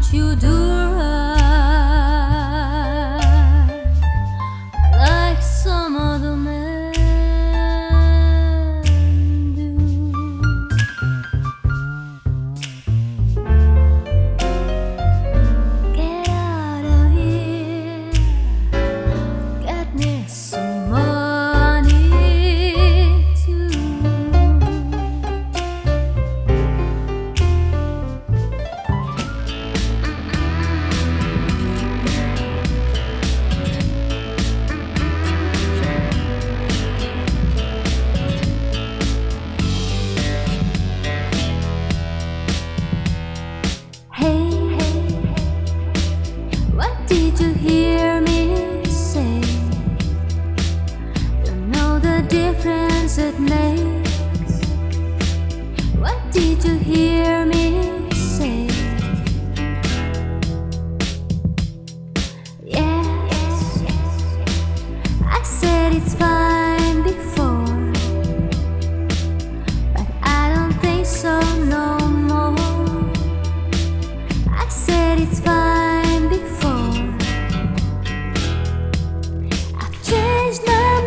you do right, like some other men do. Get out of here, get me some money too. Hey, what did you hear me say? You know the difference it makes. What did you hear me say? Yes, I said it's fine before, but I don't think so no more. I said it's fine before. I've changed my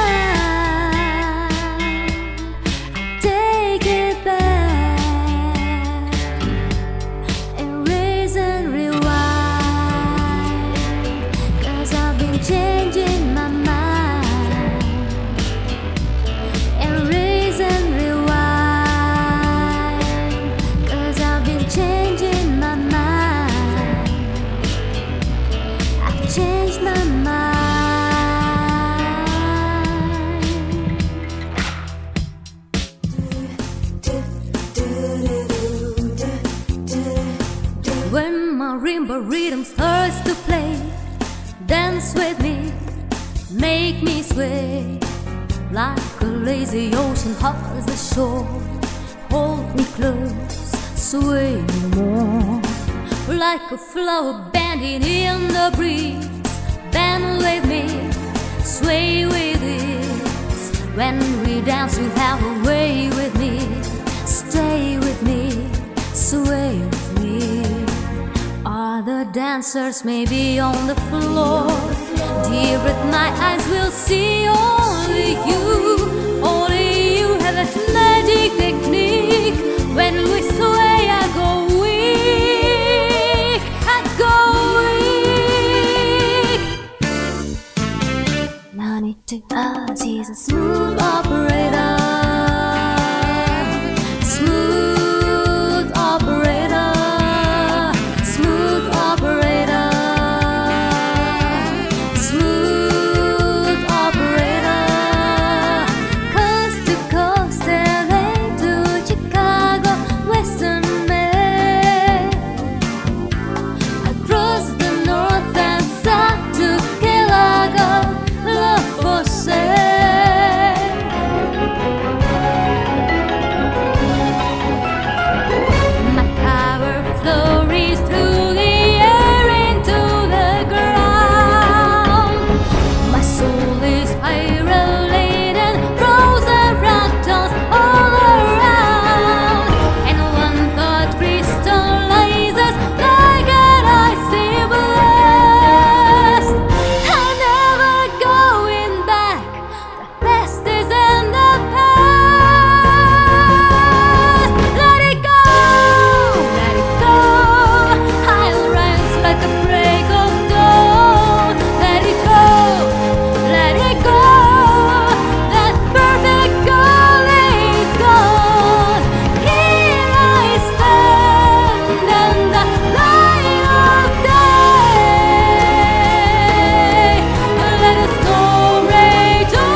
mind. I take it back, erase and rewind, 'cause I've been changing my mind. Erase and rewind, 'cause I've been changing my mind. Change my mind. When my marimba rhythm starts to play, dance with me, make me sway like a lazy ocean hugs the shore. Hold me close, sway me more, like a flower bending in the breeze. Bend with me, sway with ease. When we dance, you have a way with me. Stay with me, sway with me. Other dancers may be on the floor, dear, but my eyes will see only you. Only you have that magic technique. When we sway, I go weak, I go weak. Money to us, he's a smooth operator, smooth operator, smooth operator, smooth operator. Coast to coast, LA to Chicago, Western Maine, across the north and south to Kellogg, love for sale. My power flurries through the air into the ground. My soul is spiral laden, rose and fractals all around. And one thought crystallizes like an icy blast. I'm never going back, the best is in the past. Let it go, let it go. I'll rise like a break of dawn. Let it go, let it go. That perfect goal is gone. Here I stand in the light of day. Let us go rage on.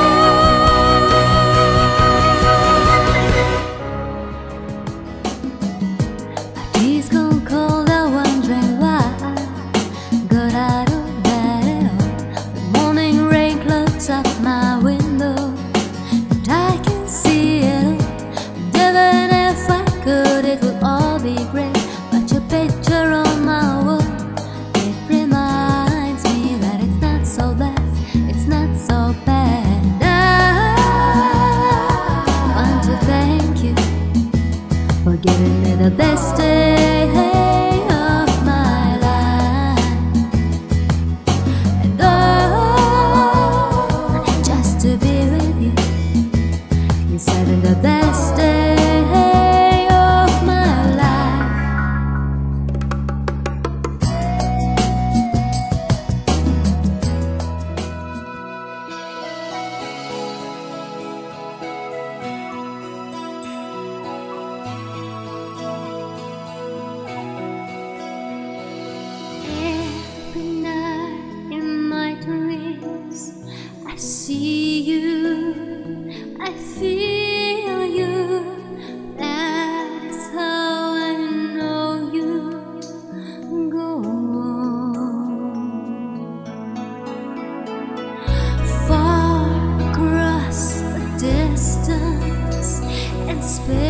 He's gone cold, I'm wondering why. Got out of bed at all. The morning rain clogs up my window, and I can see it all. And even if I could, it would all be great. But your picture on my wall, it reminds me that it's not so bad, it's not so bad. I want to thank you for giving me the best day of my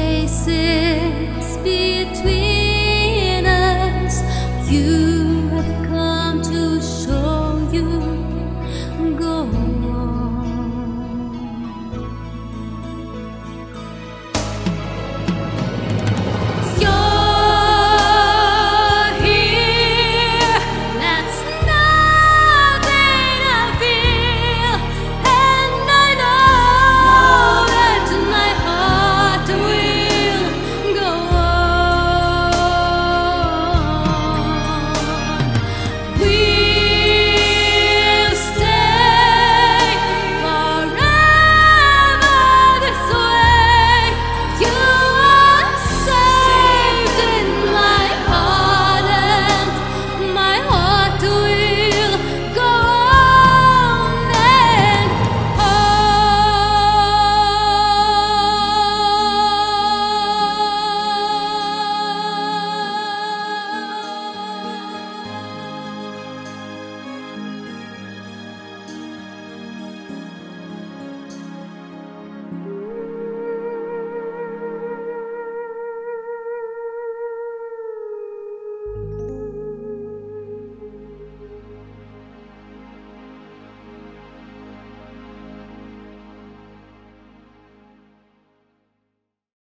spaces between